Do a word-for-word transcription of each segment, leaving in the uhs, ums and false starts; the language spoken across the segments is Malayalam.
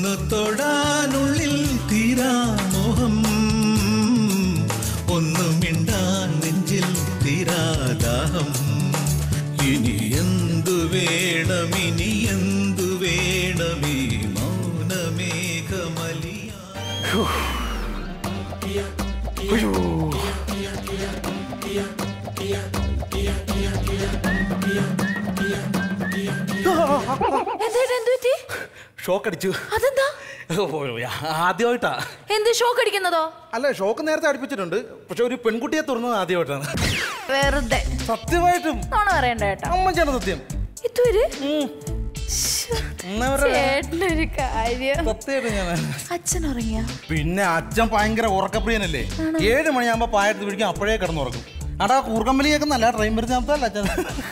തൊടാനുള്ളിൽ തീരാമോഹം ഒന്നും മിണ്ടാൻ നെഞ്ചിൽ തീരാദാഹം ഇനി എന്തു വേണം ഇനി എന്തു വേണമീ മൗനമേഘമലിയ ഷോക്ക് അടിച്ചു. അതെന്താ? ആദ്യമായിട്ടാ. എന്ത് ഷോക്ക് അടിക്കുന്നതോ? അല്ല, ഷോക്ക് നേരത്തെ അടുപ്പിച്ചിട്ടുണ്ട്, പക്ഷെ ഒരു പെൺകുട്ടിയെ തുറന്നത് ആദ്യമായിട്ടാണ്. വെറുതെ. സത്യമായിട്ടും പറയണ്ട കേട്ടോ. അമ്മച്ചാണ് സത്യം. ഇതുവരെ അച്ഛൻ ഉറങ്ങിയ പിന്നെ അച്ഛൻ ഭയങ്കര ഉറക്കപ്രിയനല്ലേ. ഏഴ് മണിയാകുമ്പോ പായത്ത് പിടിക്കും, അപ്പോഴേ കിടന്നുറക്കും. അടാ കൂർക്കമ്പലിയൊക്കെ നല്ല ട്രെയിൻ വരുന്നല്ല അച്ഛൻ.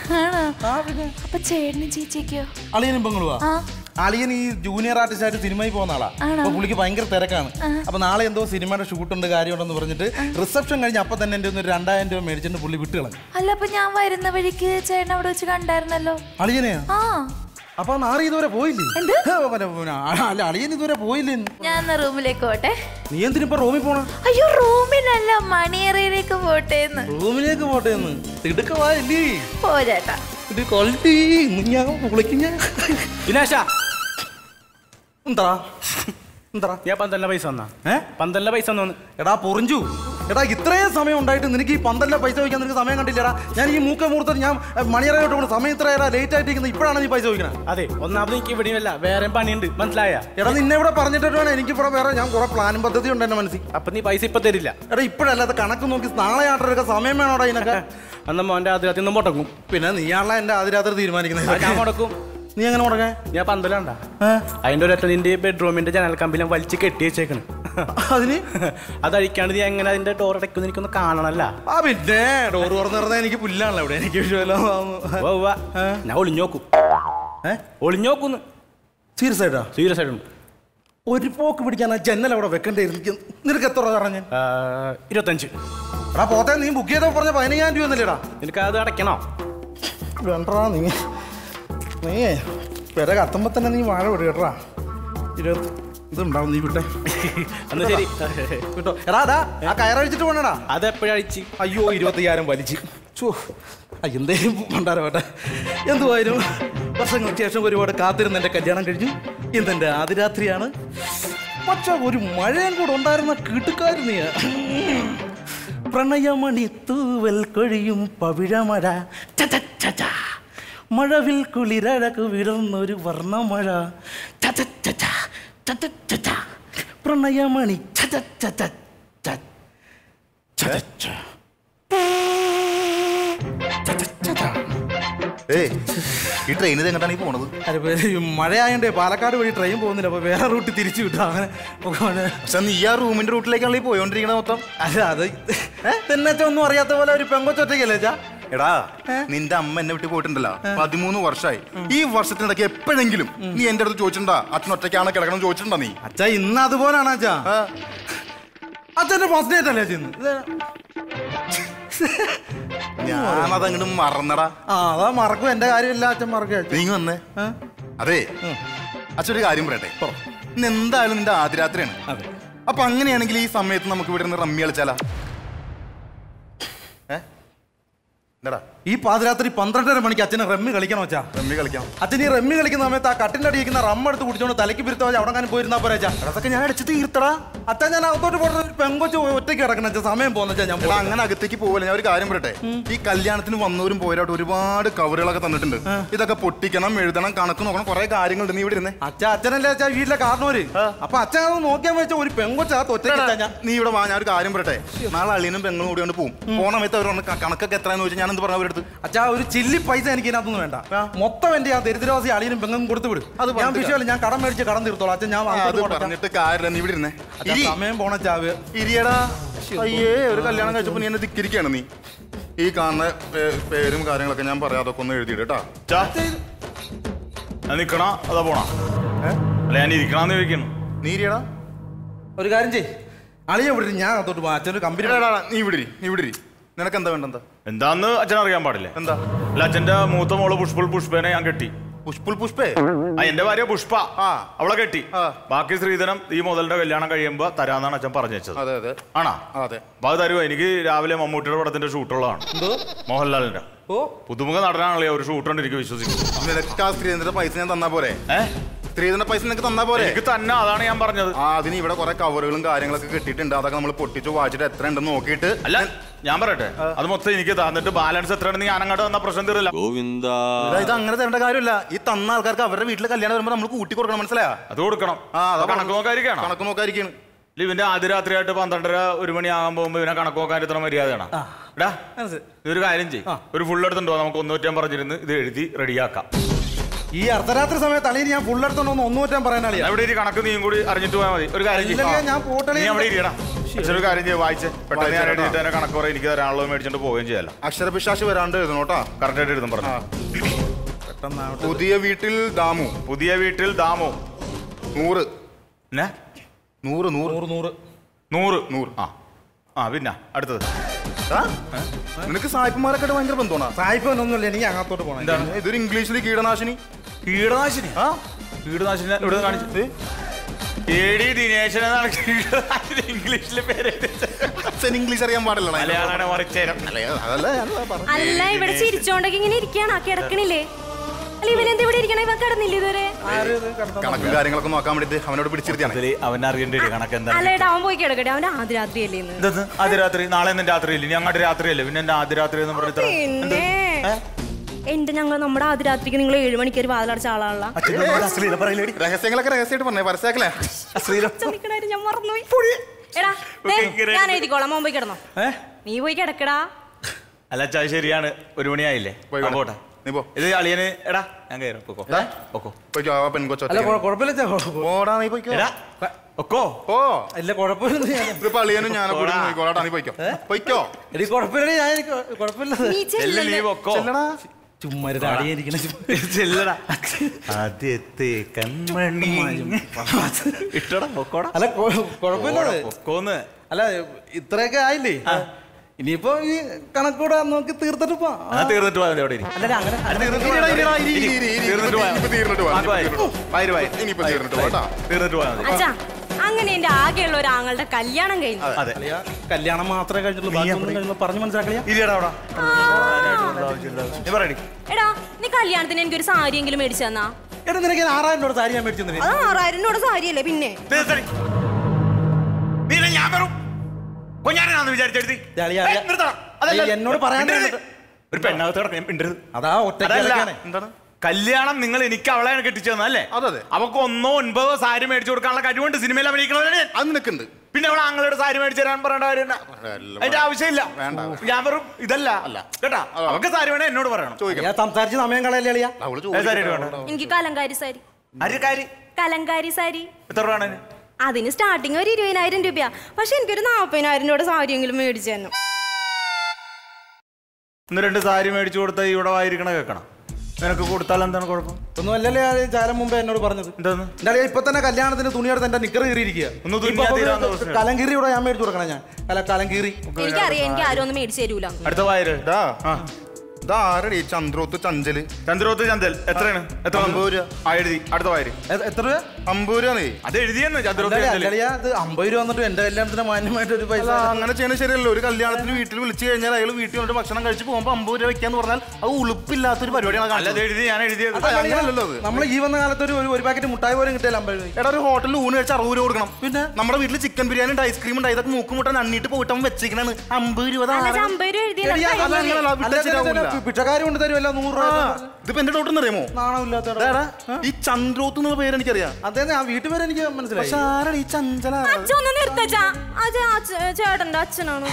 അളിയനും പെങ്ങളുവാ. അളിയൻ ഈ ജൂനിയർ ആർട്ടിസ്റ്റ് ആയിട്ട് സിനിമയിൽ പോകുന്ന ആളാ. അപ്പൊ പുള്ളിക്ക് ഭയങ്കര തിരക്കാണ്. അപ്പൊ നാളെ എന്തോ സിനിമയുടെ ഷൂട്ടുണ്ട് കാര്യമുണ്ടെന്ന് പറഞ്ഞിട്ട് റിസപ്ഷൻ കഴിഞ്ഞ് അപ്പൊ തന്നെ എന്റെ ഒന്ന് രണ്ടായിരം രൂപ മേടിച്ചിട്ട് പുള്ളി വിട്ടുകളഞ്ഞു. അല്ല, അപ്പൊ ഞാൻ വരുന്ന വഴിക്ക് ചേട്ടൻ അവിടെ വെച്ച് കണ്ടായിരുന്നല്ലോ അളിയനെയാ. അപ്പൊ നാളെ ഇതുവരെ പോയില്ലേ? അല്ല, അളിയൻ ഇതുവരെ പോയില്ലേ? ഞാൻ റൂമിലേക്ക് പോട്ടെ. നീ എന്തിനിപ്പോ റൂമിൽ പോണ? അയ്യോ, റൂമിലല്ല, മണിയറയിലേക്ക് പോട്ടേന്ന്. റൂമിലേക്ക് പോട്ടേന്ന് തിടുക്കവാല്ലേ? പോ ചേട്ടാ. എന്താ എന്താ ഞാൻ പന്തല്ല പൈസ വന്നാ? ഏ പന്തല്ല പൈസ വന്നു. എടാ പൊറിഞ്ചു, എടാ ഇത്രയും സമയം ഉണ്ടായിട്ട് നിനക്ക് ഈ പന്തല്ല പൈസ വയ്ക്കാൻ നിനക്ക് സമയം കണ്ടില്ലടാ. ഞാൻ ഈ മൂക്ക മുഹൂർത്തം ഞാൻ മണിയറയോട്ട് പോകണം. സമയം ഇത്ര ലേറ്റ് ആയിട്ടിരിക്കുന്നത്, ഇപ്പോഴാണ് നീ പൈസ വയ്ക്കണേ. അതെ, ഒന്നാമത് എനിക്ക് ഇവിടെയല്ല, വേറെ പണിയുണ്ട്, മനസ്സിലായ? എടാ നിന്നെ ഇവിടെ പറഞ്ഞിട്ട് വേണം എനിക്ക് ഇവിടെ വേറെ ഞാൻ കുറെ പ്ലാനും പദ്ധതി ഉണ്ട് എന്റെ മനസ്സിൽ. അപ്പൊ നീ പൈസ ഇപ്പൊ തരില്ല? എടാ ഇപ്പോഴല്ല, അത് കണക്ക് നോക്കി നാളെ ആട്ടെടുക്കാൻ സമയം വേണോടാ ഇതിനൊക്കെ. അന്ന് മോന്റെ ആദ്യരാത്രി ഒന്നും മുടക്കും. പിന്നെ നീയാണല്ലോ എന്റെ ആദ്യരാത്രി തീരുമാനിക്കുന്നത്. ഞാൻ മുടക്കും. നീ എങ്ങനെ മുടങ്ങേ? ഞാൻ പന്തലുണ്ട അതിന്റെ ഒരൊറ്റ നിന്റെ ബെഡ്റൂമിന്റെ ജനൽ കമ്പിലും വലിച്ച് കെട്ടി വെച്ചേക്കണ്. അതിന് അതഴിക്കാണ്ട് നീ എങ്ങനെ അതിന്റെ ഡോർ അടയ്ക്കുന്ന എനിക്കൊന്ന് കാണണല്ല. ആ പിന്നെ ഡോർ തുറന്നിരുന്ന എനിക്ക് പുല്ലാണല്ലോ ഇവിടെ. എനിക്ക് ഞാൻ ഒളിഞ്ഞോക്കും. ഏഹ് ഒളിഞ്ഞോക്കുന്നു. സീരിയസ് ആയിട്ടാ? സീരിയസ് ആയിട്ടുണ്ട്. ഒരു പോക്ക് പിടിക്കാൻ ആ ജന്നൽ അവിടെ വെക്കണ്ടേ? നിനക്ക് എത്ര പറഞ്ഞ? ഇരുപത്തഞ്ച്. എടാ പോത്തെ, നീ ബുക്ക് ചെയ്തപ്പോ പറഞ്ഞ പതിനയ്യായിരം രൂപ ഒന്നല്ലേടാ? നിനക്ക് അത് അടയ്ക്കണോ? വേണ്ടാ, നീ നീ പെര കത്തുമ്പോ തന്നെ നീ വാഴ വിടുക കേട്ടാ. ഇരുപത്തി ഇതുണ്ടാവും, നീ വിട്ടെ. എന്നാ ശരി വിട്ടോ. എടാ ഡാ ആ കയറഴിച്ചിട്ട് പോണടാ. അത് എപ്പോഴഴിച്ച്? അയ്യോ, ഇരുപത്തയ്യായിരം വലിച്ച്. ചോ എന്തേലും പണ്ടാരോ വേട്ടെ. എന്തുവായാലും വർഷങ്ങൾക്ക് ശേഷം ഒരുപാട് കാത്തിരുന്ന് എൻ്റെ കല്യാണം കഴിഞ്ഞു. ഇന്നെൻ്റെ ആദ്യരാത്രിയാണ്. പക്ഷെ ഒരു മഴയും കൂടെ ഉണ്ടായിരുന്ന കിട്ടുക്കാരുന്നിയ. പ്രണയമണി തൂവൽ കൊഴിയും പവിഴമഴ, മഴവിൽ കുളിരഴകു വിടർന്നൊരു വർണ്ണമഴ, പ്രണയമണി. ഈ ട്രെയിൻ എങ്ങോട്ടാണ് ഈ പോണത്? മഴയായോണ്ടേ പാലക്കാട് വഴി ട്രെയിൻ പോകുന്നില്ല. അപ്പൊ വേറെ റൂട്ട് തിരിച്ചു വിട്ടാ. അങ്ങനെ പക്ഷെ നീ ആ റൂമിന്റെ റൂട്ടിലേക്കാണല്ലോ ഈ പോയോണ്ടിരിക്കണ മൊത്തം. അല്ല, അത് തന്നെ ഒന്നും അറിയാത്ത പോലെ ഒരു പെങ്കൊച്ചൊറ്റയ്ക്കല്ലേ ചാ? എടാ നിന്റെ അമ്മ എന്നെ വിട്ട് പോയിട്ടുണ്ടല്ലോ പതിമൂന്ന് വർഷമായി. ഈ വർഷത്തിനിടയ്ക്ക് എപ്പോഴെങ്കിലും നീ എന്റെ അടുത്ത് ചോദിച്ചിട്ടുണ്ടാ അച്ഛൻ ഒറ്റയ്ക്കാണ് കിടക്കണം ചോദിച്ചിട്ടുണ്ടോ നീ? അച്ഛാ ഇന്ന് അതുപോലാണ് അച്ഛാ. അച്ഛന്റെ ഫസ്റ്റ് ഡേറ്റ് അല്ലേ ചെന്ന്? ഞാനതങ്ങോട്ട് മറന്നടാ. ആ അതാ മറക്കും. എന്റെ കാര്യമില്ല, അച്ഛൻ മറക്കുക. നീ വന്നേ. അതെ അച്ഛൻ ഒരു കാര്യം പറയട്ടെ. ഇന്ന് എന്തായാലും നിന്റെ ആദ്യരാത്രിയാണ്. അപ്പൊ അങ്ങനെയാണെങ്കിൽ ഈ സമയത്ത് നമുക്ക് ഇവിടെ നിന്ന് റമ്മി കളിച്ചാലാ? ഈ പാതിരാത്രി പന്ത്രണ്ടര മണിക്ക് അച്ഛനെ റമ്മി കളിക്കണം വെച്ചാ? റമ്മി കളിക്കാം. അച്ഛൻ ഈ റമ്മി കളിക്കുന്ന സമയത്ത് ആ കട്ടിന്റെ അടിയിരിക്കുന്ന റമ്മ എടുത്ത് കുടിച്ചോണ്ട് തലയ്ക്ക് പിരുത്ത വെച്ചാൽ അവിടെ പോയിരുന്നാ പോരാ? അതൊക്കെ ഞാൻ അടിച്ച് തീർത്തടാ. അച്ഛൻ ഞാൻ അകത്തോട്ട് പോകുന്ന പെങ്കൊച്ച് ഒറ്റയ്ക്ക് കിടക്കണം അച്ഛൻ. സമയം പോകുന്ന ഞാൻ അങ്ങനെ അകത്തേക്ക് പോകില്ല. ഞാൻ ഒരു കാര്യം പറയട്ടെ. ഈ കല്യാണത്തിന് വന്നവരും പോരാട്ട് ഒരുപാട് കവറുകളൊക്കെ തന്നിട്ടുണ്ട്. ഇതൊക്കെ പൊട്ടിക്കണം, എഴുതണം, കണക്ക് നോക്കണം, കുറെ കാര്യങ്ങളുണ്ട്. നീ ഇവിടെ ഇരുന്നേ. അച്ഛൻ അച്ഛനല്ലേ അച്ഛാ വീട്ടിലെ കാരണവര്. അപ്പൊ അച്ഛൻ അത് നോക്കിയാൽ വെച്ചാൽ ഒരു പെങ്കൊച്ചകത്ത് ഒറ്റയ്ക്ക്. നീ ഇവിടെ വാ, ഞാൻ ഒരു കാര്യം പറയട്ടെ. നാളെ അളിയനും പെങ്ങളും കൂടി കൊണ്ട് പോകും. പോണ സമയത്ത് അവർ കണക്കൊക്കെ എത്രയാന്ന് ചോദിച്ചാൽ ഞാൻ എന്ത് പറഞ്ഞു അവരെടുത്ത്? അച്ഛാ ഒരു ചില്ലി പൈസ എനിക്ക് ഇതിനകത്തൊന്നും വേണ്ട. മൊത്തം എന്റെ ആ ദരിദ്രവാസി അളിയനും പെങ്ങും കൊടുത്തു വിടും. അത് ഞാൻ വിഷയമല്ല, ഞാൻ കടം മേടിച്ച് കടം തീർത്തോളാം. അച്ഛൻ ഞാൻ പറഞ്ഞിട്ട് കാര്യമില്ല. നീ ഇവിടെ ഇരുന്നേ. സമയം പോണ ചാവ് ഇരിയടാ. അയ്യേ, ഒരു കല്യാണം കഴിച്ചപ്പോ നീ എന്നെ ധിക്കരിക്കാണ്. നീ ഈ കാണുന്ന പേരും കാര്യങ്ങളൊക്കെ ഞാൻ പറയാം. അതൊക്കെ ഒന്ന് എഴുതിയിട്ടാ. നിക്കണോ അതാ പോണോ? അല്ല ഞാൻ ഇരിക്കണമെന്ന് ചോദിക്കണം. നീ ഇരിയടാ. ഒരു കാര്യം ചെയ്, അളിയ ഇവിടെ ഞാൻ അകത്തോട്ട് പോവാം. അച്ഛനൊരു കമ്പനി. നീ ഇവിടെ നീ ഇവിടെ നിനക്ക് എന്താ വേണ്ട? എന്താന്ന് അച്ഛൻ അറിയാൻ പാടില്ല. എന്താ? അല്ല അച്ഛന്റെ മൂത്ത മോള് പുഷ്പൾ പുഷ്പേനെ ഞാൻ കെട്ടി. പുഷ്പുൽ പുഷ്പേ ആ എന്റെ ഭാര്യ പുഷ്പ ആ. അവളെ കെട്ടി ആ. ബാക്കി സ്ത്രീധനം ഈ മുതലിന്റെ കല്യാണം കഴിയുമ്പോ തരാന്നാണ് അച്ഛൻ പറഞ്ഞു വെച്ചത്. അതെ അതെ ആണോ? അതെ. അപ്പൊ അത് തരുമോ? എനിക്ക് രാവിലെ മമ്മൂട്ടിയുടെ പടത്തിന്റെ ഷൂട്ടുള്ളതാണ്. മോഹൻലാലിന്റെ ഓ പുതുമുഖ നടനാണല്ലേ ഒരു ഷൂട്ടുണ്ട് എനിക്ക് വിശ്വസിക്കുന്നു. നിനക്ക് ആ സ്ത്രീധനത്തിന്റെ പൈസ ഞാൻ തന്നാ പോരെ? ഏഹ് സ്ത്രീധന പൈസ നിനക്ക് തന്നാ പോരെ? എനിക്ക് തന്നെ, അതാണ് ഞാൻ പറഞ്ഞത്. ആ അതിന് ഇവിടെ കുറെ കവറുകളും കാര്യങ്ങളൊക്കെ കിട്ടിയിട്ടുണ്ട്. അതൊക്കെ നമ്മൾ പൊട്ടിച്ചു വായിച്ചിട്ട് എത്ര ഉണ്ടെന്ന് നോക്കിയിട്ട്. അല്ല ഞാൻ പറയട്ടെ, അത് മൊത്തം എനിക്ക് തന്നിട്ട് ബാലൻസ് എത്രയാണെന്ന് ഞാൻ അങ്ങോട്ട് തന്ന പ്രശ്നം തീരില്ല. ഇതാ, ഇത് അങ്ങനെ തരേണ്ട കാര്യമില്ല. ഈ തന്ന ആൾക്കാർക്ക് അവരുടെ വീട്ടിലെ കല്യാണം വരുമ്പോൾ നമ്മൾ കൂട്ടി കൊടുക്കണം, മനസ്സിലായോ? അത് കൊടുക്കണം. ആ അതാ കണക്ക് നോക്കാതിരിക്കണം. കണക്ക് നോക്കാതിരിക്കണം. ഇവന്റെ ആദ്യ രാത്രിയായിട്ട് പന്ത്രണ്ടര ഒരു മണി ആകാൻ പോകുമ്പോ ഇവനെ കണക്ക് നോക്കാൻ ഇത്ര മര്യാദയാണ്. എടാ ഇതൊരു കാര്യം ചെയ്യും, ഒരു ഫുൾ എടുത്തുണ്ടോ? നമുക്ക് ഒന്നൂറ്റാൻ പറഞ്ഞിരുന്ന് ഇത് എഴുതി റെഡിയാക്കാം. ഈ അർദ്ധരാത്രി സമയത്ത് അളിയിൽ ഞാൻ ഫുള്ളെടുത്തോണ്ട് ഒന്ന് ഒന്നൂറ്റാൻ പറയാനാളിയാ. അവിടെ ഒരു കണക്ക് നീയും കൂടി അറിഞ്ഞിട്ട് പോയാൽ മതി. ഒരു കാര്യം ചെയ്യും, ഞാൻ പോട്ടളി നീ അവിടെ ഇരിക്കണം. ഒരു കാര്യം ചെയ്യും, വായിച്ച് പെട്ടെന്ന് ഞാൻ എഴുതിയിട്ട് തന്നെ കണക്ക് പറയാം. എനിക്ക് തരാനുള്ളത് മേടിച്ചിട്ട് പോവുകയും ചെയ്യാലോ. അക്ഷരപിശാശ് വരാണ്ട് എഴുതണോട്ടാ. കറക്റ്റ് ആയിട്ട് എഴുതും പറഞ്ഞു. പുതിയ വീട്ടിൽ ദാമു. പുതിയ വീട്ടിൽ ദാമു നൂറ്. പിന്നെ നൂറ് നൂറ് നൂറ് നൂറ് നൂറ് നൂറ് ആ ആ പിന്നെ അടുത്തത്. നിനക്ക് സായിപ്പന്മാരൊക്കെ ഭയങ്കര ബന്ധമാണ്. സായിപ്പൊന്നുമില്ല, എനിക്ക് അങ്ങോട്ട് പോകണം. എന്താണ് ഇതൊരു ഇംഗ്ലീഷിൽ കീടനാശിനി. കീടനാശിനി? ആ കീടനാശിനി ഇവിടെ കാണിച്ചത് എടി ദിനേശൻ എന്നാണ് കീടനാശിനി ഇംഗ്ലീഷിലെ പേര്. ഇംഗ്ലീഷ് അറിയാൻ പാടില്ല. മലയാളമാണ് മറിച്ചേരം. അല്ല ഇവിടെ ചിരിച്ചോണ്ടൊക്കെ ഇങ്ങനെ ഇരിക്കാണോ? കിടക്കണില്ലേ? അല്ല ഇവനെന്താ ഇവിടെ ഇരിക്കണേ? ഇവ കിടന്നില്ല ഇതുവരെ? കണക്കും കാര്യങ്ങളൊക്കെ നോക്കാൻ വേണ്ടിട്ട് അവനോട് പിടിച്ചിരുത്തിയാണ്. അവൻ അറിയേണ്ടി കണക്ക് എന്താ? അല്ലേടാ അവൻ പോയി കിടക്കട്ടെ. അവന്റെ ആദ്യ രാത്രിയല്ലേ ഇന്ന്? എന്താ ആദ്യ രാത്രി? നാളെ എന്നെ രാത്രിയില്ല, ഇനി അങ്ങോട്ട് രാത്രിയല്ലേ, പിന്നെ എന്റെ ആദ്യ രാത്രി എന്ന് പറഞ്ഞിട്ട് പിന്നെ എന്റെ ഞങ്ങൾ നമ്മുടെ ആദ്യ രാത്രിക്ക് നിങ്ങൾ ഏഴു മണിക്ക് ഒരു വാതിലടച്ച ആളാണല്ലോ. രഹസ്യങ്ങളൊക്കെ രഹസ്യമായിട്ട് പറഞ്ഞേ, പരസ്യക്കല്ലേ? ഞാൻ മറന്നുപോയി. എടാ ഞാൻ എഴുതിക്കോളാം, മോൻ പോയി കിടന്നോ. നീ പോയി കിടക്കടാ. അല്ല ചായ ശരിയാണ്, ഒരു മണിയായില്ലേ? പോട്ടെ ഇത് അളിയന്. എടാ ഞാൻ കയറാം. പെൺകൊച്ചോ കുഴപ്പമില്ല, നീ പോയിക്കോ. ഒക്കോ ഓ ഇല്ല കുഴപ്പമില്ല. ഇതിപ്പോ അളിയനും ഞാനോ പോയിക്കോളാട്ടാ. നീ പോയിക്കോ പോയിക്കോ. എടി കുഴപ്പമില്ല, ഞാൻ കുഴപ്പമില്ല. ചുമ്മാ ചെല്ലടാ. ആദ്യത്തെ കൺമണി ഇട്ടടാ പൊക്കോടാ. അല്ല കുഴപ്പമില്ല, പൊക്കോന്ന്. അല്ല ഇത്രയൊക്കെ ആയില്ലേ, ഇനിയിപ്പോ ഈ കണക്കൂടെ നോക്കി തീർത്തിട്ട് പോ. തീർന്നിട്ട് പോയാൽ അവിടെ തീർന്നിട്ട് പോയാൽ മതി. അച്ഛാ അങ്ങനെ എന്റെ ആകെയുള്ള ഒരു ആങ്ങളുടെ കല്യാണം കഴിഞ്ഞു. അതെ, കല്യാണം മാത്രമേ കഴിഞ്ഞുള്ളൂ. പറഞ്ഞു മനസ്സിലാക്കിയ എടാ നീ കല്യാണത്തിന് എനിക്കൊരു സാരി എങ്കിലും മേടിച്ചു തന്നാ? എടാ നിനക്ക് ആറായിരം രൂപ സാരി ഞാൻ മേടിച്ചു. അത് ആറായിരം രൂപ സാരിയല്ലേ? പിന്നെ ഞാൻ വെറും കൊഞ്ഞാനാന്ന് വിചാരിച്ചെടുത്തി എന്നോട് പറയാൻ ഒരു പെണ്ണകത്ത് കിടക്കാൻ മിണ്ടരുത്. അതാ ഒറ്റ എന്താണ് കല്യാണം നിങ്ങൾ എനിക്ക് അവളെ കെട്ടിച്ചു തന്നല്ലേ? അതെ. അവക്ക് ഒന്നോ ഒൻപതോ സാരി മേടിച്ചു കൊടുക്കാനുള്ള കഴിവുണ്ട് സിനിമയിൽ അഭിനയിക്കണവരെ. അത് നിനക്കുണ്ട്. പിന്നെ അവൾ ആങ്ങളുടെ സാരി മേടിച്ചു തരാൻ പറയേണ്ട കാര്യം അതിന്റെ ആവശ്യമില്ല. ഞാൻ വെറും ഇതല്ല കേട്ടാ. അവക്ക് സാരി വേണേ എന്നോട് പറയണം. സംസാരിച്ച് സമയം കളയല്ലേ? എനിക്ക് കലങ്കാരി സാരി. അരിക്കാരി കലങ്കാരി സാരി എത്ര രൂപയാണ്? അതിന് സ്റ്റാർട്ടിങ് ഒരു ഇരുപതിനായിരം രൂപയാ. പക്ഷെ എനിക്കൊരു നാപ്പതിനായിരം രൂപയുടെ സാരിയെങ്കിലും മേടിച്ചു തന്നു. ഇന്ന് രണ്ട് സാരി മേടിച്ചു കൊടുത്താൽ ഇവിടെ വായിരിക്കണ കേൾക്കണം. നിനക്ക് കൊടുത്താൽ എന്താണ് കുഴപ്പം? ഒന്നും അല്ലല്ലേ ചാരം മുമ്പേ എന്നോട് പറഞ്ഞത്. എന്താന്ന്? എന്താ ഇപ്പൊ തന്നെ കല്യാണത്തിന് തുണിയെടുത്ത് എന്റെ നിക്കറ് കീറിയിരിക്കുക. കലങ്കീറിയോടെ ഞാൻ മേടിച്ചു കൊടുക്കണം. ഞാൻ അല്ല കലങ്കീറി എനിക്കറിയാം, എനിക്ക് ആരും ഒന്നും മേടിച്ചു തരൂല. അടുത്ത വായര് ഇതാരടി ചന്ദ്രോത്ത് ചഞ്ചല്. ചന്ദ്രോത്ത് ചന്തൽ എത്രയാണ്? എത്ര? അമ്പത് രൂപ. ആ എഴുതി. അടുത്ത വായര് എത്ര രൂപ? അമ്പത് രൂപ. നീ അത് എഴുതിയെന്ന് ചന്ദ്രോത്ത് അത് അമ്പത് രൂപ വന്നിട്ട് എന്റെ കല്യാണത്തിന് മാന്യമായിട്ട് ഒരു പൈസ അങ്ങനെ ചെയ്യണത് ശരിയല്ലോ. ഒരു കല്യാണത്തിന് വീട്ടിൽ വിളിച്ചു കഴിഞ്ഞാൽ അയാൾ വീട്ടിൽ വന്നിട്ട് ഭക്ഷണം കഴിച്ച് പോകുമ്പോൾ അമ്പത് രൂപ വെക്കാന്ന് പറഞ്ഞാൽ അത് ഉളുപ്പില്ലാത്തൊരു പരിപാടിയാണ്. അല്ലത് എഴുതി, ഞാൻ എഴുതിയത്. അങ്ങനെയല്ലോ അത്. നമ്മൾ ഈ വന്ന കാലത്ത് ഒരു ഒരു പാക്കറ്റ് മുട്ടായി പോലും കിട്ടിയാൽ അമ്പത് രൂപ. എടാ ഒരു ഹോട്ടലിൽ ഊണ് കഴിച്ച് അറുപത് രൂപ കൊടുക്കണം. പിന്നെ നമ്മുടെ വീട്ടിൽ ചിക്കൻ ബിരിയാണി ഉണ്ട്, ഐസ്ക്രീം ഉണ്ട്, ഇതൊക്കെ മൂക്കും മുട്ടാൻ അണ്ണിട്ട് പോയിട്ട് അവൻ വെച്ചിരിക്കണാണ് അമ്പത് രൂപ. പിച്ചക്കാരും കൊണ്ട് തരുമല്ലോ നൂറ് രൂപ. ഇതിപ്പോ എന്റെ ഡൗട്ട് അറിയാമോ? നാണമില്ലാത്ത ഈ ചന്ദ്രോത്ത് എന്നുള്ള പേര് എനിക്കറിയാം. അതെ ആ വീട്ടുപേര് എനിക്ക് മനസ്സിലായി. ഈ ചഞ്ചല ചേട്ടന്റെ അച്ഛനാണ്.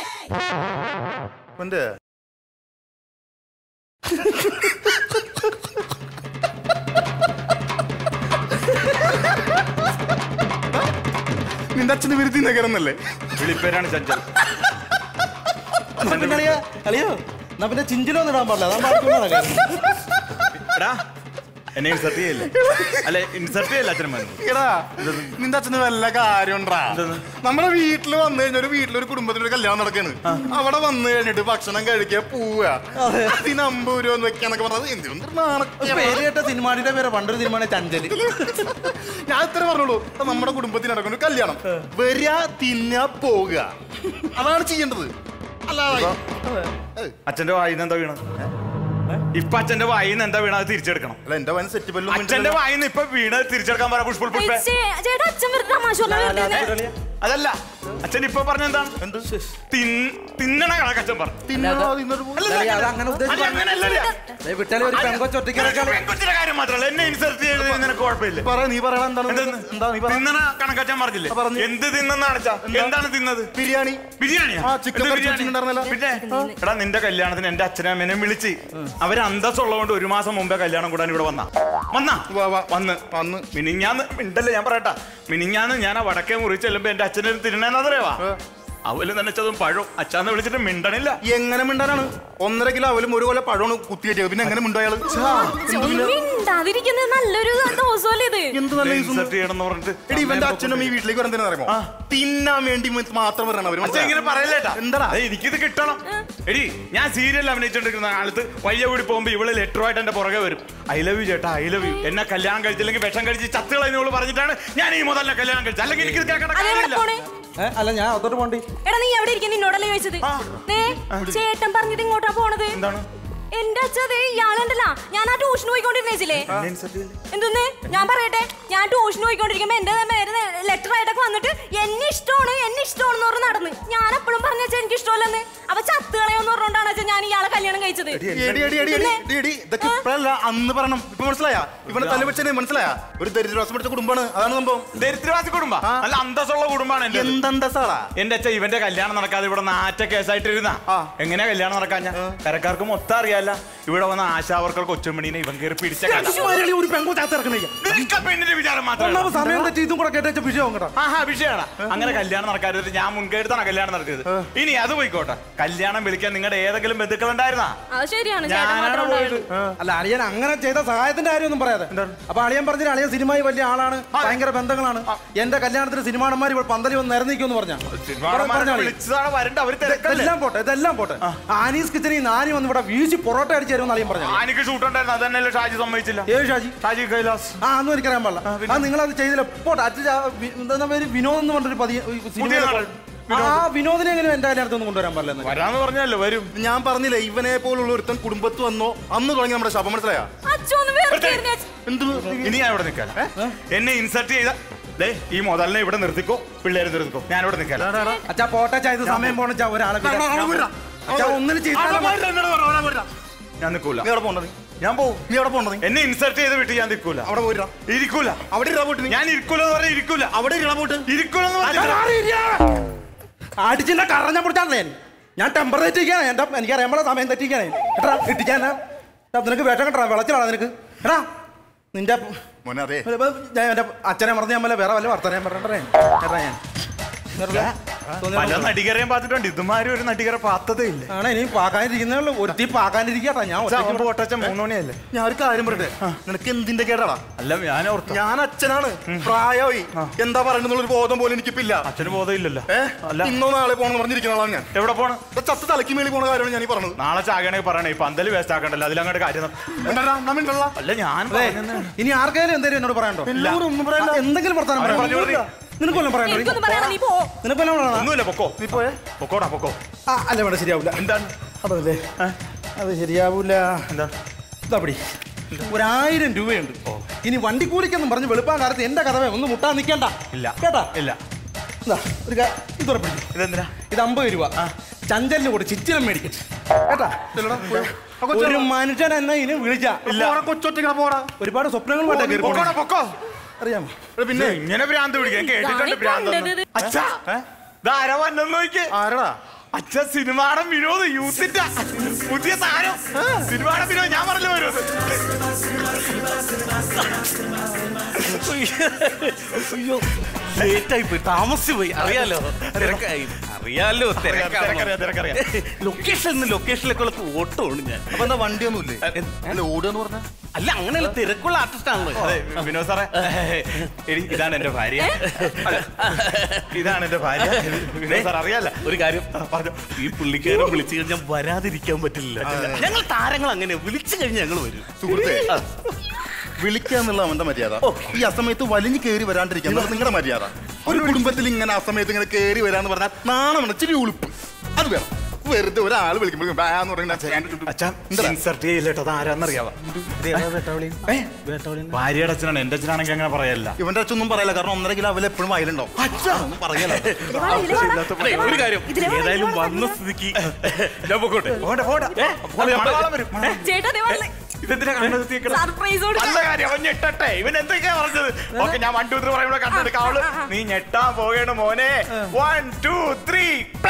നിന്റെ അച്ഛന് വിരുദ്ധി നഗരന്നല്ലേ? വിളിപ്പേരാണ് ചഞ്ചൽ. അളിയോ എന്നാ പിന്നെ ചിഞ്ചിലൊന്നും ഇടാൻ പാടില്ല. എന്നെ ഇൻസർട്ട് ചെയ്യല്ലേ അല്ലെ ഇൻസർട്ട് ചെയ്യല്ല അച്ഛനും എടാ നിന്റെ അച്ഛന് വല്ല കാര്യണ്ടാ നമ്മുടെ വീട്ടിൽ വന്നു കഴിഞ്ഞ ഒരു വീട്ടിലൊരു കുടുംബത്തിനൊരു കല്യാണം നടക്കാണ് അവിടെ വന്നു കഴിഞ്ഞിട്ട് ഭക്ഷണം കഴിക്കുക പോവുക അതിന് അമ്പത് രൂപ വെക്കാന്നൊക്കെ പറഞ്ഞത് എന്തിനാ സിനിമാടിയുടെ പേര് പണ്ടൊരു സിനിമ ചഞ്ചല്. ഞാൻ ഇത്ര പറഞ്ഞോളൂ നമ്മുടെ കുടുംബത്തിൽ നടക്കുന്ന ഒരു കല്യാണം വരിക തിന്ന പോവുക അതാണ് ചെയ്യേണ്ടത്. അല്ലാതെ അച്ഛന്റെ വായിന്ന് എന്താ വീണത്? ഇപ്പൊ അച്ഛന്റെ വായിന്ന് എന്താ വീണ അത് തിരിച്ചെടുക്കണം. അല്ല എന്റെ വയസ്സ് സെറ്റ് അച്ഛന്റെ വായിന്ന് ഇപ്പൊ വീണത് തിരിച്ചെടുക്കാൻ പറ പുഷ്പ പുഷ്പ. അതല്ല അച്ഛൻ ഇപ്പൊ പറഞ്ഞ എന്താണ്? തിന്നണ കണക്ക് അച്ഛൻ പറഞ്ഞു. പെങ്കൊച്ചിന്റെ കാര്യം മാത്രമല്ല എന്നെ ഇൻസൾട്ട് ചെയ്തത് നിനക്ക് കുഴപ്പമില്ല. തിന്നണ കണക്കച്ഛൻ പറഞ്ഞില്ലേ? എന്ത് തിന്നെന്നാണ് എന്താണ് തിന്നത്? ബിരിയാണി. ബിരിയാണിയാ? പിന്നെ എടാ നിന്റെ കല്യാണത്തിന് എന്റെ അച്ഛനും അമ്മേനെ വിളിച്ച് അവര് അന്തസ്സുള്ളതുകൊണ്ട് ഒരു മാസം മുമ്പേ കല്യാണം കൂടാൻ ഇവിടെ വന്നാ വന്നാ വന്ന് വന്ന് മിനിഞ്ഞാന്ന് മിണ്ടല്ലേ ഞാൻ പറയട്ടാ മിനിഞ്ഞാന്ന് ഞാൻ ആ വടക്കേ മുറി ചെല്ലുമ്പോ എന്റെ അച്ഛനെ തിന്നണെന്നറിയാവാ അവല് നനച്ചതും പഴവും അച്ഛാന്ന് വിളിച്ചിട്ട് മിണ്ടണില്ല. എങ്ങനെ മിണ്ടാനാണ്? ഒന്നര കിലോ അവലും ഒരു കൊല്ലം പഴമാണ് കുത്തിയേറ്റത്. പിന്നെ എങ്ങനെ മിണ്ടായാള്? ഇവന്റെ അച്ഛനും ഈ വീട്ടിലേക്ക് വരാൻ തന്നെ അറിയുമോ? തിന്നാൻ വേണ്ടി മാത്രം വരണം അവര്. ഇങ്ങനെ പറയല്ലേട്ടാ എന്താ എനിക്കിത് കിട്ടണം. എടി ഞാൻ സീരിയൽ അഭിനയിച്ചോണ്ടിരിക്കുന്ന കാലത്ത് വയ്യ കൂടി പോകുമ്പോ ഇവള് ലെറ്ററുമായിട്ട് എന്റെ പുറകെ വരും. ഐ ലവ് യു ചേട്ടാ ഐ ലവ് യു. എന്നെ കല്യാണം കഴിച്ചില്ലെങ്കിൽ വിഷം കഴിച്ച് ചത്തുകളെന്നോള് പറഞ്ഞിട്ടാണ് ഞാൻ ഈ മുതലിനെ കല്യാണം കഴിച്ചത്. അല്ലെങ്കിൽ എനിക്ക് കേൾക്കേണ്ട കാര്യമില്ല. അല്ല ഞാൻ അതോട്ട് പോണ്ടി. എടാ നീ എവിടെ ഇരിക്കുന്നു? നിന്നോടല്ലേ ചോദിച്ചത്. ചേട്ടൻ പറഞ്ഞത് ഇങ്ങോട്ടാ പോണത്. എന്താണ്? എന്റെ അച്ഛത് ഇയാളുണ്ടല്ലോ ഞാൻ ആ ട്യൂഷൻ പോയിക്കൊണ്ടിരുന്നേച്ചില്ലേ എന്തൊന്ന് ഞാൻ പറയട്ടെ ഞാൻ ട്യൂഷൻ പോയിക്കൊണ്ടിരിക്കുമ്പോ എന്റെ ലെറ്റർ ആയിട്ടൊക്കെ വന്നിട്ട് എന്നെ ഇഷ്ടമാണ് എന്നെ ഇഷ്ടമാണെന്ന് പറഞ്ഞ് നടന്ന് ഞാൻ എപ്പോഴും പറഞ്ഞ എനിക്ക് ഇഷ്ടമല്ലെന്ന് അപ്പൊ ചത്തുകളയോന്ന് പറഞ്ഞോണ്ടാണ് അച്ഛൻ ഞാൻ ഇയാളെ കല്യാണം കഴിച്ചത്. അന്ന് പറയണം. ഇപ്പൊ മനസ്സിലായ ഇവിടെ തല വെച്ചേ മനസ്സിലായ ഒരു ദരിദ്രവാസം പിടിച്ച കുടുംബമാണ്. അതാണ് സംഭവം. ദരിദ്രവാസി കുടുംബം നല്ല അന്തസ്സുള്ള കുടുംബമാണ്. എന്തന്തസാടാ എന്റെ അച്ഛൻ ഇവന്റെ കല്യാണം നടക്കാതെ ഇവിടെ നാറ്റ കേസായിട്ടിരുന്ന എങ്ങനെയാ കല്യാണം നടക്കാൻ? ഞാൻ കരക്കാർക്ക് മൊത്തം അറിയാല്ല. ഇവിടെ വന്ന ആശാവർക്കർക്ക് ഒച്ചമണീനെ ഇവൻ കയറി പിടിച്ച പെണ്ണിന്റെ വിചാരം മാത്രമാണ്. അങ്ങനെ കല്യാണം നടക്കാതെ ഞാൻ മുൻകരുത്താണ് കല്യാണം നടത്തിയത്. ഇനി അത് പോയിക്കോട്ടെ. കല്യാണം വിളിക്കാൻ നിങ്ങളുടെ ഏതെങ്കിലും ബന്ധുക്കൾ ഉണ്ടായിരുന്നാ? അല്ല അളിയൻ അങ്ങനെ ചെയ്ത സഹായത്തിന്റെ കാര്യമൊന്നും പറയാതെ. അപ്പൊ അളിയൻ പറഞ്ഞില്ല അളിയൻ സിനിമയിൽ വലിയ ആളാണ്, ഭയങ്കര ബന്ധങ്ങളാണ്. എന്റെ കല്യാണത്തിന് സിനിമാടന്മാർ ഇവിടെ പന്തലി വന്ന് നിരന്നിക്കുമെന്ന് പറഞ്ഞാൽ ഇതെല്ലാം പോട്ടെ ഇതെല്ലാം പോട്ടെ. ആനീസ് കിച്ചണിൽ നാനി വന്ന് ഇവിടെ വീശി പൊറോട്ട അടിച്ചു തരുമെന്ന് അളിയൻ പറഞ്ഞു. എനിക്ക് ഷൂട്ടുണ്ടായിരുന്നു അതന്നെയല്ലേ ഷാജി സമ്മതിച്ചില്ല. ഏത് ഷാജി? ഷാജി കൈലാസ്. ആ അതൊന്നും എനിക്കറിയാൻ പാടില്ല. ആ നിങ്ങളത് ചെയ്തില്ല. പോട്ടെ എന്താ പേര് വിനോദ് എന്ന് പറഞ്ഞൊരു പതിയ ആ വിനോദിനെ എങ്ങനെ എന്റെ കല്യാണത്തൊന്നും കൊണ്ടുവരാൻ പാടില്ല. വരാന്ന് പറഞ്ഞല്ലോ വരും. ഞാൻ പറഞ്ഞില്ലേ ഇവനെ പോലുള്ള ഒരുത്തൻ കുടുംബത്ത് വന്നോ അന്ന് തുടങ്ങി നമ്മുടെ ശാപം. മനസ്സിലായ? ഇനി ഞാൻ ഇവിടെ നിൽക്കാം. എന്നെ ഇൻസൾട്ട് ചെയ്ത ഈ മുതലിനെ ഇവിടെ നിർത്തിക്കോ, പിള്ളേരെ നിർത്തിക്കോ. ഞാൻ ഇവിടെ നിൽക്കാം. അച്ഛാ പോട്ടെ ഇത് സമയം പോണ ഒരാളെ ഒന്നിനും ഞാൻ നിൽക്കൂല. ഞാൻ പോവും. നീ അവിടെ പോകണ്ടത്? എന്നെ ഇൻസൾട്ട് ചെയ്ത് വിട്ട് ഞാൻ നിൽക്കൂല. അവിടെ പോയിരാ. ഇരിക്കൂല. അവിടെ ഇടാ പോട്ട്. ഞാൻ ഇരിക്കൂല എന്ന് പറഞ്ഞാൽ ഇരിക്കൂല. അവിടെ ഇടാ പോട്ട്. ഇരിക്കൂല അടിച്ചിന്റെ കറഞ്ഞ പൊടിച്ചാണല്ലേ ഞാൻ ടെമ്പർ തെറ്റിക്കാണ്. എന്റെ എനിക്കറിയാൻ സമയം തെറ്റിക്കാണ്. എട്ടാ ഇട്ടിക്കാനാ നിനക്ക് വേഷം കെട്ടാ വെളച്ചിലാണ് നിനക്ക്. എടാ നിന്റെ എന്റെ അച്ഛനെ മറന്ന് ഞാൻ വേറെ വല്ല വർത്തനം പറഞ്ഞേ ഏട്ടാ ഞാൻ പല നടികരെയും പാത്തിട്ടുണ്ട്. ഇതുമാരും ഒരു നടികരെ പാത്തതേ ഇല്ല. ആണ് ഇനി പാക്കാനിരിക്കുന്നേ ഉള്ളൂ. ഒരുത്തി പാക്കാനിരിക്കട്ടാ. ഞാൻ പോട്ടച്ച മൂന്ന് മണിയല്ലേ. ഞാൻ ഒരു കാര്യം പറയട്ടെ. നിനക്ക് എന്തിന്റെ കേടാടാ? അല്ല ഞാൻ ഓർത്തു ഞാൻ അച്ഛനാണ്. പ്രായമായി എന്താ പറയുന്നുള്ളൊരു ബോധം പോലും എനിക്കിപ്പില്ല. അച്ഛന് ബോധം ഇല്ലല്ലോ. ഏഹ് ഇന്നോ നാളെ പോണെന്ന് പറഞ്ഞിരിക്കുന്ന ആളാണ് ഞാൻ. എവിടെ പോണം? ചത്ത് തലക്ക് മേളി പോണ കാര്യമാണ് ഞാൻ ഈ പറഞ്ഞത്. നാളെ ചാകണെങ്കിൽ പറയണേ. ഈ പന്തല് വേസ്റ്റ് ആക്കണ്ടല്ലോ. അതിലങ്ങോട്ട് കാര്യം അല്ല ഞാൻ ഇനി ആർക്കെങ്കിലും എന്തെങ്കിലും എന്നോട് പറയണ്ടോ? എല്ലാവരും ഒന്നും പറയാ. എന്തെങ്കിലും വർത്താനം നിനക്കൊല്ലം പറയണ്ടോ? ഒന്നുമില്ല. പൊക്കോ. നീ പോയേ പൊക്കോടാ പൊക്കോ. ആ അല്ല വേണ്ട ശരിയാവൂല. എന്താണ് അതല്ലേ അത് ശരിയാവൂല. എന്താ ഇതപ്പടി ഒരായിരം രൂപയുണ്ട്. ഇനി വണ്ടിക്കൂലിക്കൊന്നും പറഞ്ഞ് വെളുപ്പാൻ കാലത്ത് എന്റെ കഥവേ ഒന്ന് മുട്ടാൻ നിൽക്കണ്ട. ഇല്ല കേട്ടാ? ഇല്ല. ഒരു ഇത് ഉറപ്പിക്കും. ഇതെന്തിനാ? ഇത് അമ്പത് രൂപ ചഞ്ചലിന് കൂടെ ചിച്ചിലം മേടിക്കട്ടെ. കേട്ടാ? ഒരു മനുഷ്യൻ എന്നെ ഇനി വിളിച്ച കൊച്ചൊറ്റ പോടാ. ഒരുപാട് സ്വപ്നങ്ങൾ പൊക്കോ. അറിയാമോ? പിന്നെ ഇങ്ങനെ ഭ്രാന്ത് പിടിക്കാൻ കേട്ടിട്ടുണ്ട്. ഭ്രാന്ത് അച്ഛാ ധാരാ വന്നെന്ന് നോക്കിയേ. ആരടാ? അച്ഛ സിനിമാടം വിനോദ് യൂത്തിന്റെ പുതിയ താരം. സിനിമാടം വിനോദ് ഞാൻ പറഞ്ഞു വരും. അയ്യോ ലേറ്റായി പോയി. താമസിച്ചു പോയി. അറിയാലോ തിരക്കായി. അറിയാലോ തിരക്കറിയാം തിരക്കറിയാം. ലൊക്കേഷൻ ലൊക്കേഷനിലേക്കുള്ള ഓട്ടമാണ് ഞാൻ. അപ്പൊ എന്താ വണ്ടിയൊന്നും ഇല്ലേ? അല്ല ഓടുകയെന്ന് പറഞ്ഞ അല്ല അങ്ങനെയല്ല, തിരക്കുള്ള ആർട്ടിസ്റ്റ് ആണല്ലോ. അതെ വിനോദ് സാറേ, എടി, ഇതാണ് എന്റെ ഭാര്യ. അല്ല, ഇതാണ് എന്റെ ഭാര്യ. വിനോദ് സാർ അറിയാല്ല ഒരു കാര്യം പറഞ്ഞു, ഈ പുള്ളിക്കാരെ വിളിച്ചു കഴിഞ്ഞാൽ വരാതിരിക്കാൻ പറ്റില്ല. ഞങ്ങൾ താരങ്ങൾ അങ്ങനെ വിളിച്ചു കഴിഞ്ഞാൽ ഞങ്ങൾ വരും. സുഹൃത്തേ, വിളിക്കാന്നുള്ള അവന്റെ മര്യാദ. ഈ അസമയത്ത് വലിഞ്ഞു കയറി വരാണ്ടിരിക്കാൻ നിങ്ങളുടെ മര്യാദ. ഒരു കുടുംബത്തിൽ ഇങ്ങനെ അസമയത്ത് ഇങ്ങനെ കയറി വരാന്ന് പറഞ്ഞാൽ നാണം ഇച്ചിരി ഉളുപ്പ് അത് വേണം. വെറുതെ ഒരാൾ വിളിക്കുമ്പോഴേക്കും ബാന്ന് പറഞ്ഞിട്ട് ആരാന്നറിയാവാ? ഭാര്യയുടെ അച്ഛനാണ്. എന്റെ അച്ഛനാണെങ്കിൽ അങ്ങനെ പറയല്ല. ഇവന്റെ അച്ഛനൊന്നും പറയല്ല, കാരണം ഒന്നര കിലോ അവൽ എപ്പോഴും വയലുണ്ടാവും. അച്ഛനൊന്നും പറയല. ഒരു കാര്യം, ഏതായാലും വന്ന സ്ഥിതിക്ക് ഞാൻ പോകട്ടെ. നല്ല കാര്യം, അവൻ ഞെട്ടട്ടെ. ഇവൻ എന്തൊക്കെയാ പറഞ്ഞത്? ഓക്കെ, ഞാൻ വൺ ടു ത്രീ പറയുമ്പോൾ കണ്ടെടുക്കാം. അവള് നീ ഞെട്ടാൻ പോകേണ്ട മോനെ. വൺ ടു ത്രീ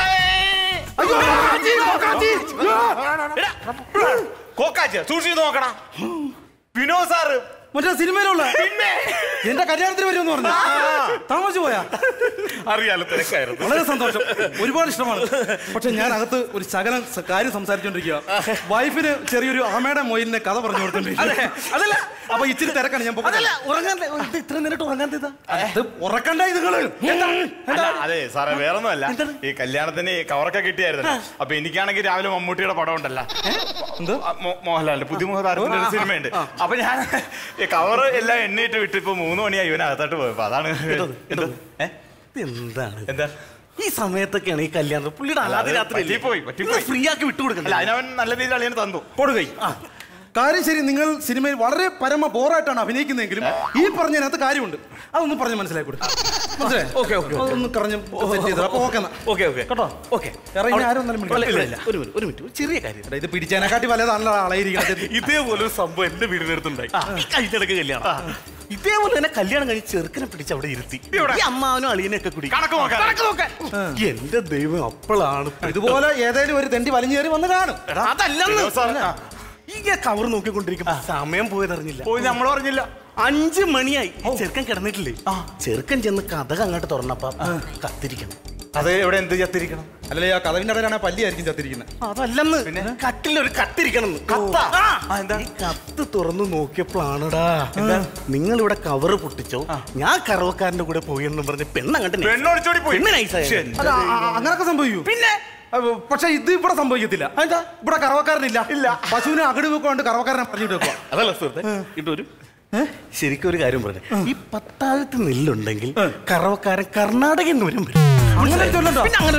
കോക്കാച്ച് സൂക്ഷിച്ച് നോക്കടാ. വിനോദ് സാറ് മറ്റേ സിനിമയിലുള്ള പിന്നെ എന്റെ കല്യാണത്തിന് വരുമെന്ന് പറഞ്ഞു. താമസിച്ചു പോയാ? അറിയാലോ, തിരക്കായിരുന്നു. വളരെ സന്തോഷം, ഒരുപാട് ഇഷ്ടമാണ്. പക്ഷെ ഞാൻ അകത്ത് ഒരു ശകലം കാര്യം സംസാരിച്ചോണ്ടിരിക്കുക. വൈഫിന് ചെറിയൊരു ആമയുടെ മൊയിലിനെ കഥ പറഞ്ഞു കൊടുത്തോണ്ടിരിക്കുക. അതല്ല, അപ്പൊ ഇച്ചിരി തിരക്കാണ്. ഞാൻ ഉറങ്ങാൻ ഇത്ര നേരിട്ട് ഉറങ്ങാൻ ഉറക്കണ്ട ഇതുകള്. അതെ സാറേ, വേറൊന്നുമല്ല. ഈ കല്യാണത്തിന് കവറൊക്കെ കിട്ടിയായിരുന്നു. അപ്പൊ എനിക്കാണെങ്കിൽ രാവിലെ മമ്മൂട്ടിയുടെ പടം ഉണ്ടല്ലോ, മോഹൻലാലിന്റെ പുതുമുഖ താരത്തിന്റെ ഒരു സിനിമയുണ്ട്. അപ്പൊ ഞാൻ കവറ് എല്ലാം എണ്ണയിട്ട് വിട്ട് ഇപ്പൊ മൂന്ന് മണിയായി ഇവനകത്തോട്ട് പോയപ്പോ അതാണ്. എന്താണ് എന്താ ഈ സമയത്തൊക്കെയാണ് ഈ കല്യാണം? പുള്ളിയുടെ അല്ലാതെ രാത്രി പോയി ഫ്രീ ആക്കി വിട്ടുകൊടുക്കണ്ട. അതിനവൻ നല്ല രീതിയിൽ അളിയന് തന്നു കൊടുകൈ. കാര്യം ശരി, നിങ്ങൾ സിനിമയിൽ വളരെ പരമ ബോറായിട്ടാണ് അഭിനയിക്കുന്നതെങ്കിലും ഈ പറഞ്ഞതിനകത്ത് കാര്യമുണ്ട്. അതൊന്ന് പറഞ്ഞ് മനസ്സിലാക്കി കൊടുക്കും. മനസ്സിലായി? ഓക്കെ ഓക്കെ, അതൊന്ന് പറഞ്ഞ് സെറ്റ് ചെയ്തോ. അപ്പൊ ഓക്കെ ഓക്കെ ഓക്കെ കേട്ടോ. ഓക്കെ, ഇറങ്ങി ആരും ഒന്നും ഒരു മിനിറ്റ് ഒരു മിനിറ്റ് ചെറിയ കാര്യം. ഇത് പിടിച്ചതിനെക്കാട്ടി വലുതാണല്ലോ ആളായിരിക്കുന്നത്. ഇതേപോലെ ഒരു സംഭവം എന്റെ വീടിനടുത്തുണ്ടായി. കഴിഞ്ഞിടക്ക് കല്യാണം ഇതേപോലെ തന്നെ കല്യാണം കഴിഞ്ഞ് ചെറുക്കനെ പിടിച്ച് അവിടെ ഇരുത്തി അമ്മാവനും അളിയനൊക്കെ കൂടി എന്റെ ദൈവം, അപ്പോഴാണ് ഇതുപോലെ ഏതായാലും ഒരു തെണ്ടി വലിഞ്ഞു കയറി വന്ന് കാണും. അതല്ലെന്ന് ഈ കവർ നോക്കിക്കൊണ്ടിരിക്കും, സമയം പോയതറിഞ്ഞില്ല. പോയി നമ്മൾ പറഞ്ഞില്ല. അഞ്ചു മണിയായി, ചെറുക്കൻ കിടന്നിട്ടില്ലേ. ചെറുക്കൻ ചെന്ന് കഥ അങ്ങോട്ട് തുറന്നപ്പോ കത്തിരിക്കണം. അത് എവിടെ എന്ത് ചത്തിരിക്കണം? അല്ലേ, ആ കഥവിന്റെ ഇടയിലാണ് പല്ലിയായിരിക്കും ചത്തിരിക്കുന്നത്. അതല്ലെന്ന്, പിന്നെ കട്ടിലൊരു കത്തിരിക്കണം. കത്ത് തുറന്നു നോക്കിയപ്പോഴാണടാ നിങ്ങൾ ഇവിടെ കവറ് പൊട്ടിച്ചോ, ഞാൻ കറവക്കാരന്റെ കൂടെ പോയി എന്ന് പറഞ്ഞ് പെണ്ണങ്ങട്ട് പെണ്ണോടിച്ചോടി പോയി. അങ്ങനൊക്കെ സംഭവിക്കൂ. പിന്നെ പക്ഷെ ഇത് ഇവിടെ സംഭവിക്കത്തില്ല. എന്താ? ഇവിടെ കറവക്കാരനില്ല. ഇല്ല, പശുവിനെ അകടി വെക്കൊണ്ട് കറവക്കാരനെ പറഞ്ഞിട്ട് വെക്കുക. അതല്ല സുഹൃത്തെ, ഇട്ടൊരു ശരിക്കും ഒരു കാര്യം പറഞ്ഞു, ഈ പത്താഴത്ത് നെല്ലുണ്ടെങ്കിൽ കറവക്കാരൻ കർണാടകയിൽ നിന്ന് വരും. അങ്ങനെ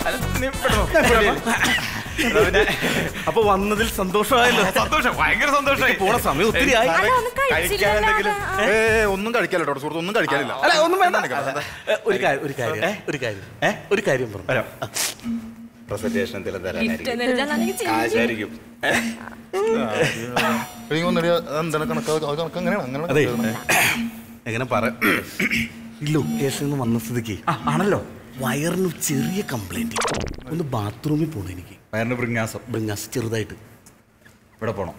അപ്പൊ വന്നതിൽ സന്തോഷമായല്ലോ. സന്തോഷം, ഭയങ്കര സന്തോഷമായി. പോണ സമയം ഒത്തിരി ആയി. ഒന്നും കഴിക്കാല്ലോ സുഹൃത്ത്, ഒന്നും കഴിക്കാനില്ല. ഒന്നും വേണ്ട. ഒരു കാര്യം ഒരു കാര്യം ഒരു കാര്യം ഒരു കാര്യം പറഞ്ഞു. പ്രസന്റേഷൻ എന്തെങ്കിലും തരാനായിരിക്കും. അതെ, എങ്ങനെ പറ, ഈ ലൊക്കേഷനിൽ വന്ന സ്ഥിതിക്ക് ആണല്ലോ വയറിന് ചെറിയ കംപ്ലൈന്റ്. ഒന്ന് ബാത്റൂമിൽ പോകണം എനിക്ക്. വയറിന് ബ്രിങ്ങാസം ബ്രിങ്ങാസ് ചെറുതായിട്ട്. ഇവിടെ പോണം.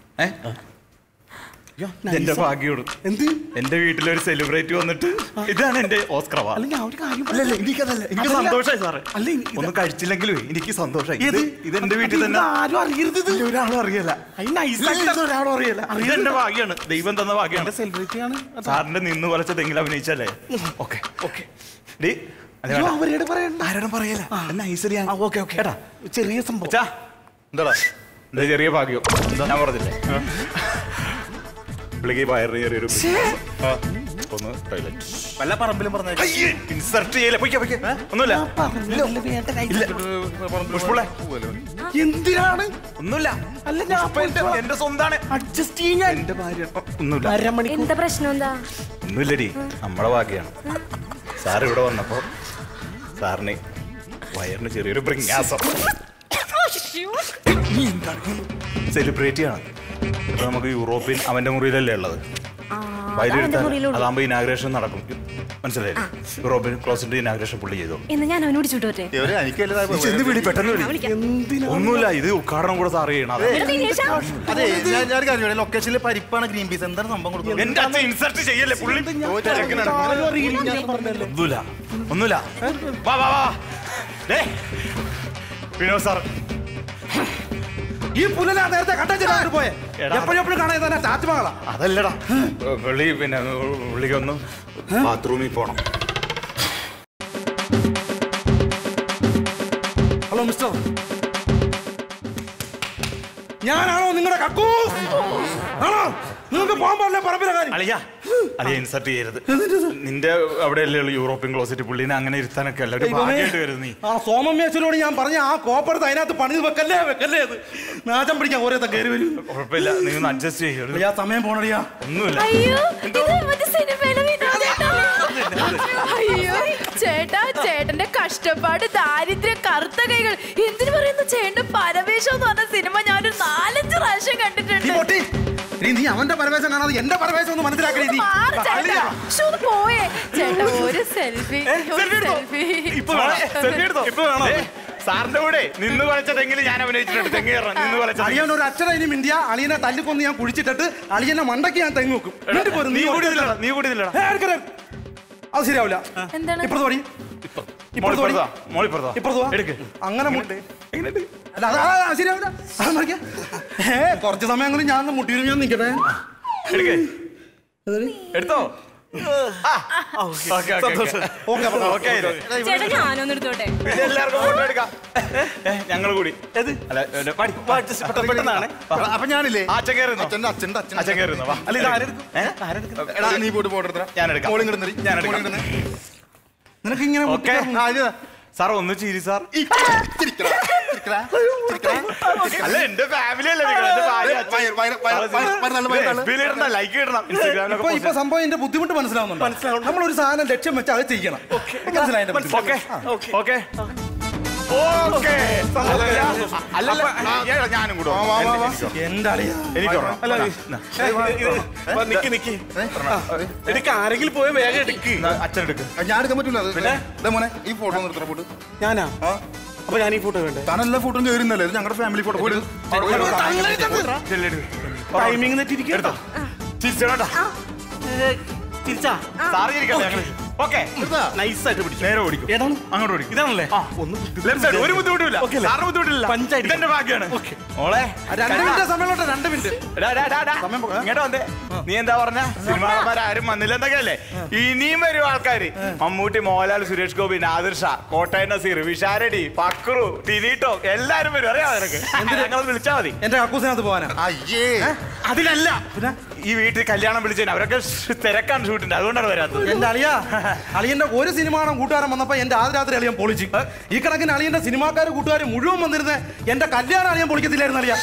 എന്റെ ഭാഗ്യോട് എന്ത് എന്റെ വീട്ടിലൊരു സെലിബ്രേറ്റ് വന്നിട്ട് ഇതാണ് എന്റെ ഓസ്കർ അവാർഡ്. എനിക്ക് സന്തോഷമായി സാറേ. ഒന്നും കഴിച്ചില്ലെങ്കിലും എനിക്ക് സന്തോഷമായി. ഇത് എന്റെ വീട്ടിൽ തന്നെ ആരും അറിയരുത്, ഒരാളും അറിയില്ല, ഒരാളും അറിയില്ല. ഇത് എന്റെ ഭാഗ്യാണ്, ദൈവം തന്ന ഭാഗ്യാണ്. സെലിബ്രിറ്റി ആണ് സാറിന്റെ നിന്ന് വലച്ചതെങ്കിലും അഭിനയിച്ചല്ലേ. ഓക്കെ ഓക്കെ, അവരോട് പറയണ്ട, ആരോടും പറയല. ഓക്കെ ഓക്കെ, ചെറിയ സംഭവം. എന്താടാ എന്റെ ചെറിയ ഭാഗ്യം? ഞാൻ പറഞ്ഞില്ലേ, പുള്ളിക്ക് വയറിന് ചെറിയൊരു ഒന്ന് ടോയ്ലറ്റ് വല്ല പറമ്പിലും പറഞ്ഞ ഇൻസർട്ട് ചെയ്യല. ഒന്നുമില്ല, എന്തിനാണ്? ഒന്നുമില്ല. അല്ല, ഞാൻ എന്റെ സ്വന്തമാണ്, അഡ്ജസ്റ്റ് ചെയ്യാൻ. എന്റെ ഭാര്യ ഒന്നുമില്ല. എന്താ പ്രശ്നം? എന്താ ഒന്നുമില്ലടി, നമ്മുടെ ഭാഗ്യാണ്. സാർ ഇവിടെ വന്നപ്പോ സാറിന് വയറിന് ചെറിയൊരു ബ്രിങ്ങാസം. സെലിബ്രിറ്റി ആണ്. ഇപ്പൊ നമുക്ക് യൂറോപ്യൻ അവന്റെ മുറിയിലല്ലേ ഉള്ളത്, അതാകുമ്പോ ഇനാഗ്രേഷൻ നടക്കും. മനസ്സിലായില്ലേ? യൂറോപ്യൻ ക്ലോസിന്റെ ഇനാഗ്രേഷൻ പുള്ളി ചെയ്തോ. ഒന്നുമില്ല, ഇത് ഉദ്ഘാടനം കൂടെ സാറ് ചെയ്യണം. ലൊക്കേഷനിൽ പരിപ്പാണ് ഗ്രീൻ പീസ്. എന്താണ് സംഭവം കൊടുക്കുന്നത്? എന്റെ അച്ഛൻ ഇൻസർട്ട് ചെയ്യല്ലേ പുള്ളി. ഒന്നുമില്ല ഒന്നുമില്ല. വാ വാ വാ, വിനോദ് സാർ ഈ പുനലാ നേരത്തെ കണ്ടു പോയെ എപ്പോഴും എപ്പോഴും കാണാൻ തന്നെ താജ്മഹലാ. അതല്ലടാ പുള്ളി പിന്നെ പുള്ളിക്കൊന്ന് ബാത്റൂമിൽ പോണം. ഹലോ മിസ്റ്റർ, ഞാനാണോ നിങ്ങളുടെ കക്കൂ? ആണോ? നിങ്ങൾക്ക് പോകാൻ പാടില്ല പറമ്പിലെ കാര്യം. അളിയ അളിയ ഇൻസർട്ട് ചെയ്യരുത്. നിന്റെ അവിടെ അല്ലേ യൂറോപ്യൻ ക്ലോസറ്റ് പുള്ളിനെ അങ്ങനെ ഇരുത്താനൊക്കെ അല്ല ഒരു ഭാഗ്യമായിട്ട് വരുന്നത്. നീ ആ സോമമേശ്വരോട് ഞാൻ പറഞ്ഞ ആ കോപ്പറത്ത് അതിനകത്ത് പണി വെക്കല്ലേ വെക്കല്ലേ അത് നാശം പിടിക്കാൻ ഓരോരുത്തർ കയറി വരും. കുഴപ്പമില്ല, നീ ഒന്ന് അഡ്ജസ്റ്റ് ചെയ്യരുത്. ആ സമയം പോണടിയാ. ഒന്നുമില്ല. അയ്യോ ഇത് മറ്റേ സിനിമയിലെ വിനോദേട്ടല്ലേ? അയ്യോ ചേട്ടാ, ചേട്ടന്റെ കഷ്ടപ്പാട്, ദാരിദ്ര്യം, കറുത്ത കൈകൾ, എന്തിനു പറയുന്നു ചേട്ടന്റെ പരവേശം എന്ന് പറഞ്ഞ സിനിമ ഞാനൊരു നാലഞ്ച് പ്രാവശ്യം കണ്ടിട്ടുണ്ട്. നീ അവന്റെ പരവേശം കാണാതെ എന്റെ പരവേശം ഒന്ന് മനസ്സിലാക്കണേ. പോയേ ചേട്ടാ, ഒരു സെൽഫി സാറിന്റെ കൂടെ നിന്ന് കളിച്ച തെങ്ങിൽ ഞാൻ അഭിനയിച്ചിട്ടുണ്ട്. തെങ്ങ് കയറണം, നിന്ന് കളിച്ച അളിയൻ ഒരു അച്ഛനെ ഇനി മിണ്ടിയ അളിയനെ തല്ലിക്കൊന്ന് ഞാൻ കുഴിച്ചിട്ടിട്ട് അളിയനെ മണ്ടയ്ക്ക് ഞാൻ തെങ്ങ് വെക്കും. നീ കൂടിയതില്ല നീ കൂടിയതില്ല അത് ശരിയാവില്ല. ഇപ്പുറത്ത് പടി, അങ്ങനെ അല്ല അതാ ശരിയാവില്ല. ഏ കുറച്ച് സമയങ്ങളിൽ ഞാൻ മുട്ടിയിൽ ഞാൻ നിൽക്കട്ടെ. എടുത്തോ. ഞാനൊന്നും എടുത്തോട്ടെ. എല്ലാവർക്കും ഫോട്ടോ എടുക്കാം. ഞങ്ങൾ കൂടി പെട്ടെന്നാണ്. അപ്പൊ ഞാനില്ലേ അച്ഛൻ കയറുന്നു. അച്ഛൻ്റെ അച്ഛൻ്റെ അച്ഛൻ അച്ഛൻ കയറുന്നു. എടാ നീ പോയിട്ട് ഫോട്ടോ എടുത്തരാ. ഞാൻ എടുക്കാം. മോളിൽ കിടന്നറി. ഞാൻ എടുക്കാം. നിനക്ക് ഇങ്ങനെ ഓക്കെ സാർ ഒന്ന് ചിരി സാർ. അല്ല എന്റെ ഫാമിലി അല്ലേ ലൈക്ക് ഇടണം. ഇപ്പൊ ഇപ്പൊ സംഭവം എന്റെ ബുദ്ധിമുട്ട് മനസ്സിലാവുന്നുണ്ട്. നമ്മളൊരു സാധനം ലക്ഷ്യം വെച്ച് അത് ചെയ്യണം. മനസ്സിലായി? ഓക്കെ ഓക്കെ അല്ലല്ല ഞാനും കൂടെ എന്റെ അളിയാ എനിക്ക് ആരെങ്കിലും പോയ വേഗം എടുക്ക്. അച്ഛൻ എടുക്ക്. ഞാൻ എടുക്കാൻ പറ്റൂല. പിന്നെ മോനെ ഈ ഫോട്ടോ നിർത്തണ ഫോട്ടോ ഞാനാ? അപ്പൊ ഞാൻ ഈ ഫോട്ടോ വേണ്ടേ? താനെല്ലാ ഫോട്ടോ കയറുന്നല്ലേ? ഇത് ഞങ്ങളുടെ ഫാമിലി ഫോട്ടോ. ടൈമിംഗ് തെറ്റിരിക്കട്ടോ. തിരിച്ചാ സാറ് ചിരിക്കട്ടെ. ഓക്കെ നൈസായിട്ട് പിടിക്കും. നേരെ ഓടിക്കും. ഏതാണ്? അങ്ങോട്ട് ഓടിക്കും. ഇതാണല്ലേ? ലെഫ്റ്റ് സൈഡ് ഒരു ബുദ്ധിമുട്ടില്ല. സാറിന് ബുദ്ധിമുട്ടില്ല. പഞ്ചായത്ത് ഇതെന്റെ ഭാഗ്യാണ്. മോളെ രണ്ട് മിനിറ്റ് സമയമുള്ള രണ്ട് മിനിറ്റ് ഇങ്ങോട്ട് വന്നേ. നീ എന്താ പറഞ്ഞ സിനിമാക്കാരും വന്നില്ല എന്തൊക്കെയല്ലേ? ഇനിയും വരും ആൾക്കാര്. മമ്മൂട്ടി, മോഹൻലാൽ, സുരേഷ് ഗോപി, നാദിർ ഷാ, കോട്ടയം നസീർ, വിശാരടി, പക്രു, ടിനീട്ടോ എല്ലാരും വരും. അറിയാം നിനക്ക്. ഞങ്ങൾ വിളിച്ചാൽ മതി. എന്റെ കക്കൂസിനകത്ത് പോകാനാ? അയ്യേ അതിലല്ല, ഈ വീട്ടിൽ കല്യാണം വിളിച്ചതിന് അവരൊക്കെ തിരക്കാണ് ഷൂട്ടിന്റെ, അതുകൊണ്ടാണ് വരാത്തത്. എന്റെ അളിയാ, അളിയന്റെ ഒരു സിനിമ കൂട്ടുകാരൻ വന്നപ്പോ എന്റെ ആദ്യരാത്രി അളിയൻ പൊളിച്ചു. ഈ കണക്കിന് അളിയന്റെ സിനിമാക്കാര് കൂട്ടുകാർ മുഴുവൻ വന്നിരുന്നേ എന്റെ കല്യാണം അളിയൻ പൊളിക്കത്തില്ലായിരുന്നു. അളിയാ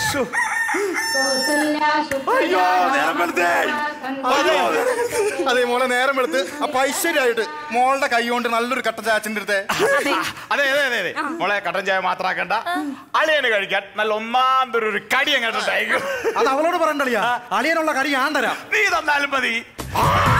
അതെ മോളെ, നേരം എടുത്ത് അപ്പൊ ഐശ്വര്യമായിട്ട് മോളുടെ കൈ കൊണ്ട് നല്ലൊരു കട്ടൻ ചാച്ചിന്റെ അടുത്ത്. അതെ അതെ അതെ അതെ മോളെ, കട്ടൻ ചായ മാത്രാക്കണ്ട, അളിയന് കഴിക്കാൻ നല്ല ഒന്നാം ഒരു കടി അങ്ങോട്ടുണ്ടായിരിക്കും. അത് അവളോട് പറയണ്ടളിയാ, അളിയനുള്ള കടി ഞാൻ തരാം. നീ തന്നാലും മതി.